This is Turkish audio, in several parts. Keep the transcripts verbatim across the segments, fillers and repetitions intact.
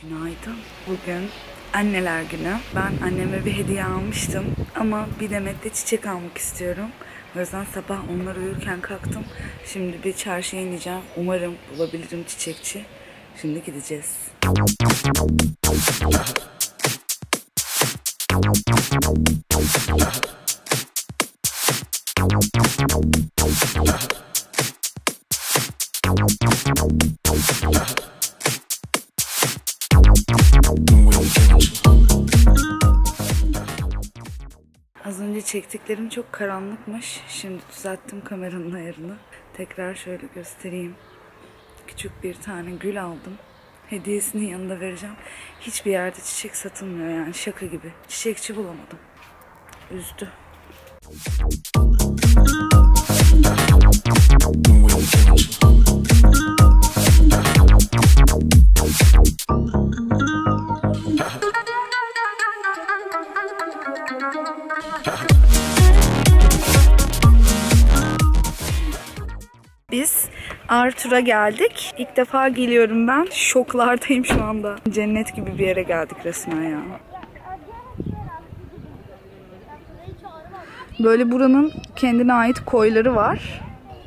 Günaydın. Bugün anneler günü. Ben anneme bir hediye almıştım ama bir demet de çiçek almak istiyorum. O yüzden sabah onlar uyurken kalktım. Şimdi bir çarşıya ineceğim. Umarım bulabilirim çiçekçi. Şimdi gideceğiz. Az önce çektiklerim çok karanlıkmış. Şimdi düzelttim kameranın ayarını. Tekrar şöyle göstereyim. Küçük bir tane gül aldım. Hediyesinin yanında vereceğim. Hiçbir yerde çiçek satılmıyor yani, şaka gibi. Çiçekçi bulamadım. Üzdü. Biz Arthur'a geldik. İlk defa geliyorum ben. Şoklardayım şu anda. Cennet gibi bir yere geldik resmen ya. Böyle buranın kendine ait koyları var.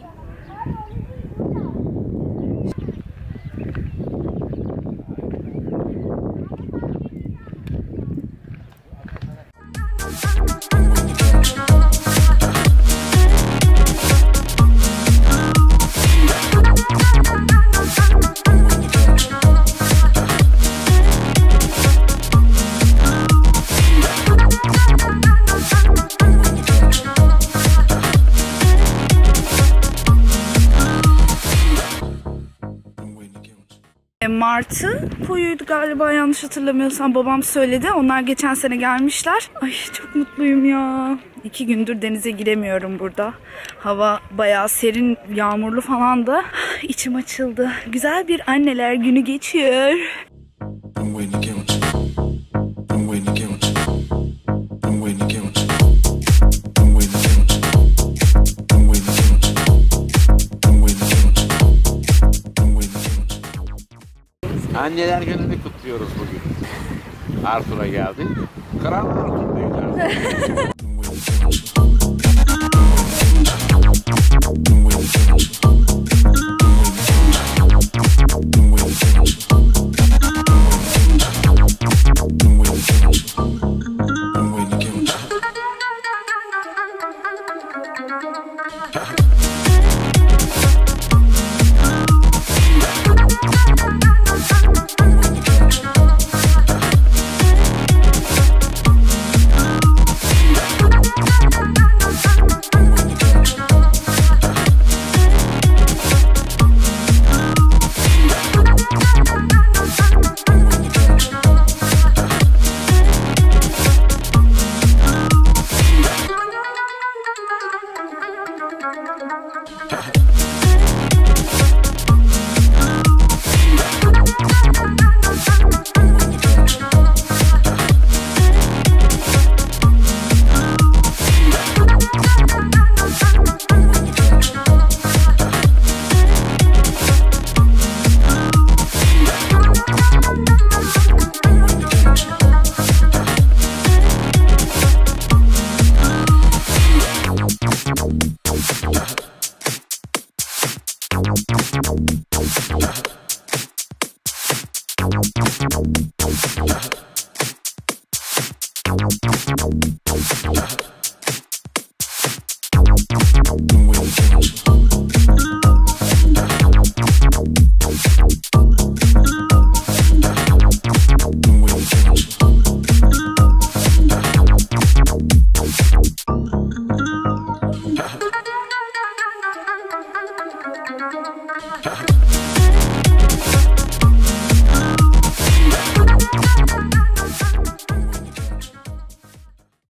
Martı koyuydu galiba, yanlış hatırlamıyorsam babam söyledi. Onlar geçen sene gelmişler. Ay çok mutluyum ya. İki gündür denize giremiyorum burada. Hava bayağı serin, yağmurlu falan da. İçim açıldı. Güzel bir anneler günü geçiyor. Anneler gününü kutluyoruz bugün. Arthur'a geldik. Kral Arthur'dayız artık. Ha ha.